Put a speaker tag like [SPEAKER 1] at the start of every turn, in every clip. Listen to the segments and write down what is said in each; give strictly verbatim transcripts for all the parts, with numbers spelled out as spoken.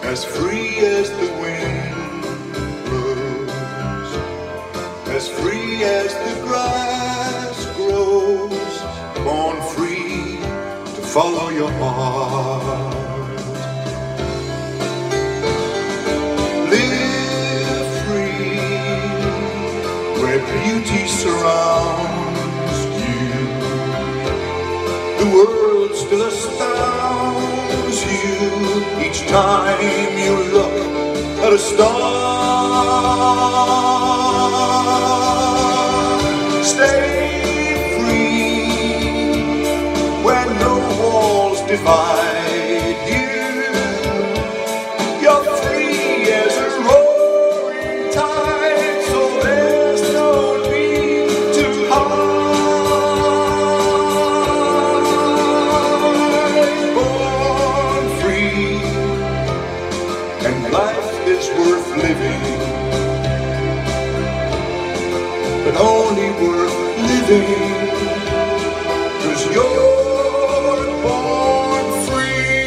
[SPEAKER 1] as free as the wind blows, as free as the grass grows, born free to follow your heart. Live free where beauty surrounds you. The world still astounds you each time you look at a star. Stay free where no walls divide you. You're free as a roaring tide, so there's no need to hide. Born free, and life is worth living, but only worth living 'cause you're born free.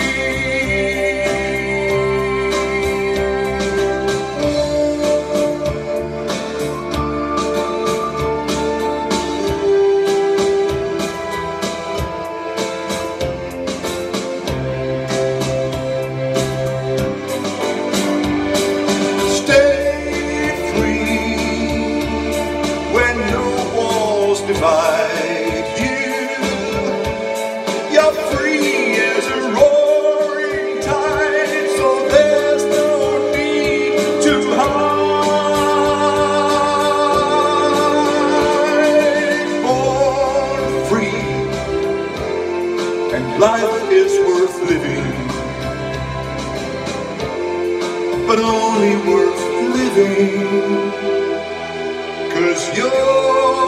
[SPEAKER 1] Divide you. You're free as a roaring tide, so there's no need to hide. Born free, and life is worth living, but only worth living 'cause you're